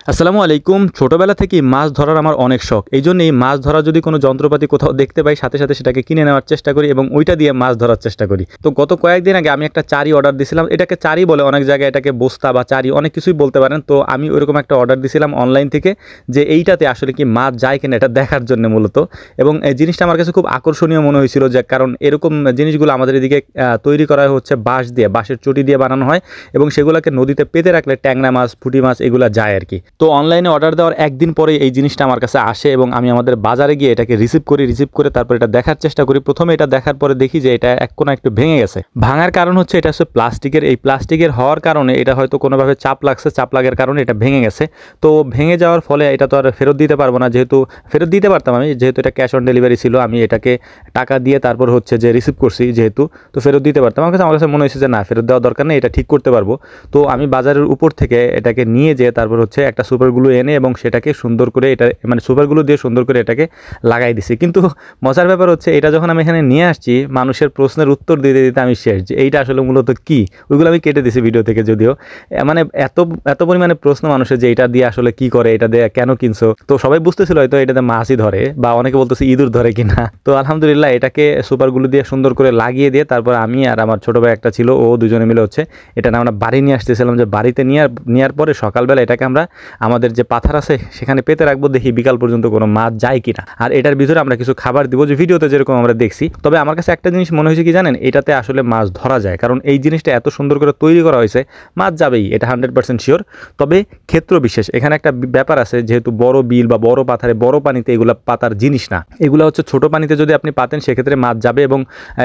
আসসালামু আলাইকুম। ছোটবেলা থেকেই মাছ ধরার আমার অনেক শখ। এইজন্যই মাছ ধরার যদি কোনো যন্ত্রপাতি কোথাও দেখতে পাই সাথে, সাথে সেটাকে কিনে নেওয়ার চেষ্টা করি এবং ওইটা দিয়ে মাছ ধরার চেষ্টা করি। তো গত কয়েকদিন আগে আমি একটা চারি অর্ডার দিছিলাম। এটাকে চারি বলে, অনেক জায়গায় এটাকে বস্তা বা চারি অনেক কিছুই বলতে পারেন। তো আমি ওইরকম একটা অর্ডার দিছিলাম অনলাইন থেকে, যে এইটাতে আসলে কি মাছ যায় কিনা এটা দেখার জন্য মূলত। এবং এই জিনিসটা আমার কাছে খুব আকর্ষণীয় মনে হয়েছিল, যে কারণ এরকম জিনিসগুলো আমাদের এদিকে তৈরি করা হচ্ছে বাঁশ দিয়ে, বাঁশের চটি দিয়ে বানানো হয় এবং সেগুলোকে নদীতে পেতে রাখলে ট্যাংরা মাছ, পুঁটি মাছ এগুলো যায় আর কি। তো অনলাইনে অর্ডার দেওয়ার একদিন পরে এই জিনিসটা আমার কাছে আসে এবং আমি আমাদের বাজারে গিয়ে এটাকে রিসিভ করে তারপর এটা দেখার চেষ্টা করি। প্রথমে এটা দেখার পরে দেখি যে এটা এক কোণা একটু ভেঙে গেছে। ভাঙার কারণ হচ্ছে এটা হচ্ছে প্লাস্টিকের। এই প্লাস্টিকের হওয়ার কারণে এটা হয়তো কোনোভাবে চাপ লাগছে, চাপ লাগার কারণে এটা ভেঙে গেছে। তো ভেঙে যাওয়ার ফলে এটা তো আর ফেরত দিতে পারবো না, যেহেতু ফেরত দিতে পারতাম আমি, যেহেতু এটা ক্যাশ অন ডেলিভারি ছিল। আমি এটাকে টাকা দিয়ে তারপর হচ্ছে যে রিসিভ করছি, যেহেতু তো ফেরত দিতে পারতাম। আমার কাছে মনে হয়েছে যে না, ফেরত দেওয়ার দরকার নেই, এটা ঠিক করতে পারবো। তো আমি বাজারের উপর থেকে এটাকে নিয়ে যেয়ে তারপর হচ্ছে একটা সুপার গ্লু এনে এবং সেটাকে সুন্দর করে এটা মানে সুপারগুলো দিয়ে সুন্দর করে এটাকে লাগাই দিছি। কিন্তু মজার ব্যাপার হচ্ছে এটা যখন আমি এখানে নিয়ে আসছি, মানুষের প্রশ্নের উত্তর দিতে দিতে আমি শেষ, যে এইটা আসলে মূলত কি। ওইগুলো আমি কেটে দিছি ভিডিও থেকে, যদিও মানে এত এত পরিমাণে প্রশ্ন মানুষের, যে এটা দিয়ে আসলে কি করে, এটা দিয়ে কেন কিনছো। তো সবাই বুঝতেছিল হয়তো এটাতে মাছই ধরে, বা অনেকে বলতেছে ইঁদুর ধরে কিনা। তো আলহামদুলিল্লাহ এটাকে সুপারগুলো দিয়ে সুন্দর করে লাগিয়ে দিয়ে তারপর আমি আর আমার ছোট ভাই একটা ছিল, ও দুজনে মিলে হচ্ছে এটা আমরা বাড়ি নিয়ে আসতেছিলাম। যে বাড়িতে নেওয়ার পরে সকালবেলা এটাকে আমরা আমাদের যে পাথার আছে সেখানে পেতে রাখবো, দেখি বিকাল পর্যন্ত কোনো মাছ যায় কিনা। আর এটার ভিতরে আমরা কিছু খাবার দিব, যে ভিডিওতে যেরকম আমরা দেখছি। তবে আমার কাছে একটা জিনিস মনে হয়েছে কি জানেন, এটাতে আসলে মাছ ধরা যায়, কারণ এই জিনিসটা এত সুন্দর করে তৈরি করা হয়েছে, মাছ যাবেই, এটা 100% শিওর। তবে ক্ষেত্র বিশেষ এখানে একটা ব্যাপার আছে, যেহেতু বড় বিল বা বড় পাথারে বড় পানিতে এগুলা পাতার জিনিস না। এগুলো হচ্ছে ছোট পানিতে যদি আপনি পাতেন সেক্ষেত্রে মাছ যাবে। এবং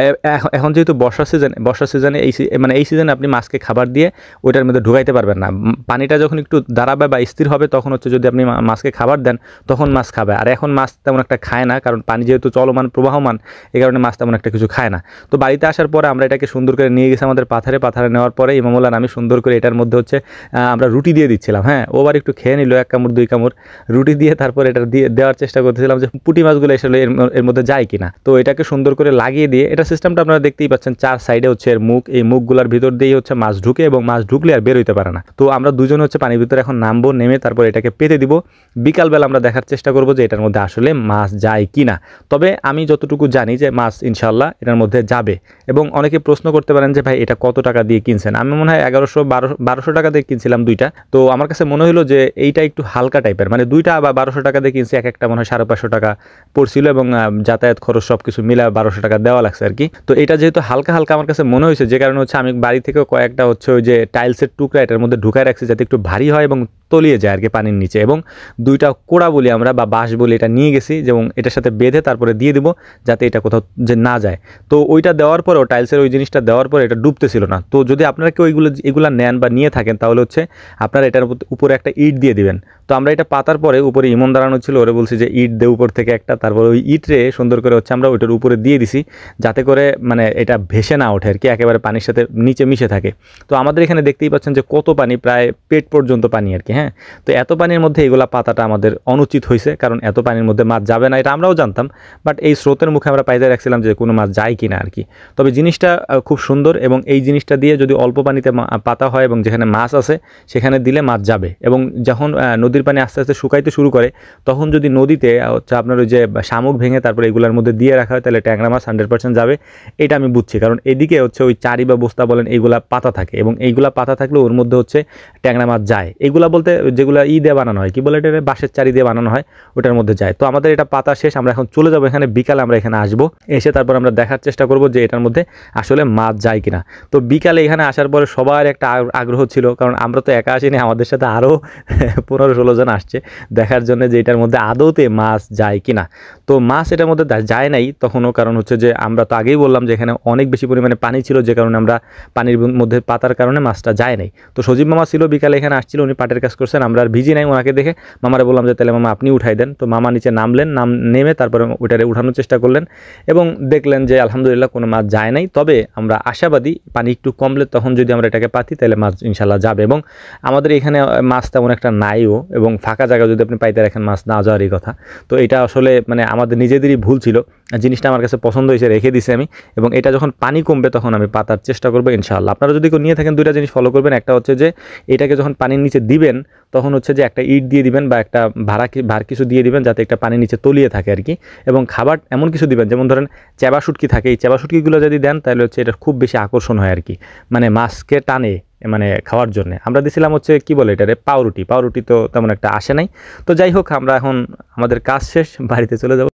এখন যেহেতু বর্ষা সিজনে এই সিজনে আপনি মাছকে খাবার দিয়ে ওইটার মধ্যে ঢুকাইতে পারবেন না। পানিটা যখন একটু দাঁড়াবে বা স্থির হবে, তখন হচ্ছে যদি আপনি মাছকে খাবার দেন তখন মাছ খাবে। আর এখন মাছ তেমন একটা খায় না, কারণ পানি যেহেতু চলমান প্রবাহমান, এই কারণে মাছ তেমন একটা কিছু খায় না। তো বাড়িতে আসার পরে আমরা এটাকে সুন্দর করে নিয়ে গেছি আমাদের পাথারে নেওয়ার পরে ইমামুল্লাহ আমি সুন্দর করে এটার মধ্যে হচ্ছে আমরা রুটি দিয়ে দিচ্ছিলাম। হ্যাঁ, ওবার একটু খেয়ে নিল, 1 কামড় 2 কামড় রুটি দিয়ে তারপর এটা দিয়ে দেওয়ার চেষ্টা করতেছিলাম, যে পুঁটি মাছগুলো আসলে এর মধ্যে যায় কিনা। তো এটাকে সুন্দর করে লাগিয়ে দিয়ে, এটা সিস্টেমটা আপনারা দেখতেই পাচ্ছেন, 4 সাইডে হচ্ছে এর মুখ, এই মুখগুলোর ভিতর দিয়েই হচ্ছে মাছ ঢুকে এবং মাছ ঢুকলে আর বের হইতে পারে না। তো আমরা দুজন হচ্ছে পানির ভিতরে এখন নামবো, নেমে তারপর এটাকে পেতে দিব। বিকালবেলা আমরা দেখার চেষ্টা করব যে এটার মধ্যে আসলে মাছ যায় কিনা। তবে আমি যতটুকু জানি যে মাছ ইনশাল্লাহ এটার মধ্যে যাবে। এবং অনেকে প্রশ্ন করতে পারেন যে ভাই এটা কত টাকা দিয়ে কিনছেন। আমি মনে হয় 1100-1200 টাকা দিয়ে কিনছিলাম দুইটা। তো আমার কাছে মনে হলো যে এইটা একটু হালকা টাইপের, মানে দুইটা বা 1200 টাকা দিয়ে কিনছি, এক একটা মনে হয় 550 টাকা পড়ছিল এবং যাতায়াত খরচ সব কিছু মিলে 1200 টাকা দেওয়া লাগছে আর কি। তো এটা যেহেতু হালকা হালকা আমার কাছে মনে হয়েছে, যে কারণে হচ্ছে আমি বাড়ি থেকে কয়েকটা হচ্ছে ওই যে টাইলসের টুকরা এটার মধ্যে ঢুকায় রাখছি, যাতে একটু ভারী হয় এবং তলিয়ে যায় আর কি পানির নিচে। এবং দুইটা কোড়া বলি আমরা বা বাঁশ বলি, এটা নিয়ে গেছি এবং এটার সাথে বেঁধে তারপরে দিয়ে দিব, যাতে এটা কোথাও যে না যায়। তো ওইটা দেওয়ার পরেও, টাইলসের ওই জিনিসটা দেওয়ার পরে এটা ডুবতেছিল না। তো যদি আপনারা কেউ এগুলা নেন বা নিয়ে থাকেন, তাহলে হচ্ছে আপনারা এটার উপরে একটা ইট দিয়ে দিবেন। তো আমরা এটা পাতার পরে উপরে ইমন দাঁড়ানো ছিল, ওরে বলছি যে ইট দে উপর থেকে একটা, তারপর ওই ইটরে সুন্দর করে হচ্ছে আমরা ওইটার উপরে দিয়ে দিছি, যাতে করে মানে এটা ভেসে না ওঠে আর কি, একেবারে পানির সাথে নিচে মিশে থাকে। তো আমাদের এখানে দেখতেই পাচ্ছেন যে কত পানি, প্রায় পেট পর্যন্ত পানি আর কি। হ্যাঁ, তো এত পানির মধ্যে এগুলা পাতাটা আমাদের অনুচিত হয়েছে, কারণ এত পানির মধ্যে মাছ যাবে না, এটা আমরাও জানতাম। বাট এই স্রোতের মুখে আমরা পাইতে রাখছিলাম যে কোনো মাছ যায় কিনা আর কি। তবে জিনিসটা খুব সুন্দর, এবং এই জিনিসটা দিয়ে যদি অল্প পানিতে পাতা হয় এবং যেখানে মাছ আছে সেখানে দিলে মাছ যাবে। এবং যখন নদীর পানি আস্তে আস্তে শুকাইতে শুরু করে, তখন যদি নদীতে হচ্ছে আপনার ওই যে শামুক ভেঙে তারপরে এগুলোর মধ্যে দিয়ে রাখা হয়, তাহলে ট্যাংরা মাছ 100% যাবে। এটা আমি বুঝছি, কারণ এদিকে হচ্ছে ওই চারি বা বস্তা বলেন এইগুলা পাতা থাকে, এবং এইগুলা পাতা থাকলে ওর মধ্যে হচ্ছে ট্যাংরা মাছ যায়। এগুলা বলতে যেগুলো দিয়ে বানানো হয়, কি বলে এটা, বাঁশের চারি দিয়ে বানানো হয়, ওটার মধ্যে যায়। তো আমাদের এটা পাতা শেষ, আমরা এখন চলে যাবো এখানে। বিকালে আমরা এখানে আসবো, এসে তারপর আমরা দেখার চেষ্টা করব যে এটার মধ্যে আসলে মাছ যায় কিনা। তো বিকালে এখানে আসার পরে সবার একটা আগ্রহ ছিল, কারণ আমরা তো একা আসিনি, আমাদের সাথে আরও 15-16 জন আসছে দেখার জন্য যে এটার মধ্যে আদৌতে মাছ যায় কিনা। তো মাছ এটার মধ্যে যায় নাই তখনও, কারণ হচ্ছে যে আমরা তো আগেই বললাম যে এখানে অনেক বেশি পরিমাণে পানি ছিল, যে কারণে আমরা পানির মধ্যে পাতার কারণে মাছটা যায় নাই। তো সজীব মামা ছিল বিকালে এখানে আসছিল, উনি পাটের কাজ করছেন, আমরা আর ভিজি নাই। ওনাকে দেখে মামারে বললাম যে তাহলে মামা আপনি উঠাই দেন। তো মামা নিচে নেমে তারপরে ওইটারে উঠানোর চেষ্টা করলেন এবং দেখলেন যে আলহামদুলিল্লাহ কোনো মাছ যায় নাই। তবে আমরা আশাবাদী, পানি একটু কমলে তখন যদি আমরা এটাকে পাতি, তাহলে মাছ ইনশাল্লাহ যাবে। এবং আমাদের এখানে মাছ তেমন একটা নাইও, এবং ফাঁকা জায়গা যদি আপনি পাইতে রাখেন মাছ না যাওয়ারই কথা। তো এটা আসলে মানে আমাদের নিজেদেরই ভুল ছিল, জিনিসটা আমার কাছে পছন্দ হয়েছে, রেখে দিছি আমি। এবং এটা যখন পানি কমবে তখন আমি পাতার চেষ্টা করবো ইনশাআল্লাহ। আপনারা যদি কেউ নিয়ে থাকেন দুইটা জিনিস ফলো করবেন, একটা হচ্ছে যে এটাকে যখন পানির নিচে দিবেন তখন হচ্ছে যে একটা ইট দিয়ে দিবেন বা একটা ভার কিছু দিয়ে দিবেন যাতে একটা পানির নিচে তলিয়ে থাকে আর কি। এবং খাবার এমন কিছু দিবেন, যেমন ধরেন চেবা শুটকি থাকে, এই চেবা শুটকিগুলো যদি দেন তাহলে হচ্ছে এটা খুব বেশি আকর্ষণ হয় আর কি, মানে মাছকে টানে মানে খাওয়ার জন্য। আমরা দিছিলাম হচ্ছে কি বলে এটারে, পাউরুটি তো তেমন একটা আসে নাই। তো যাই হোক, আমরা এখন আমাদের কাজ শেষ, বাড়িতে চলে যাব।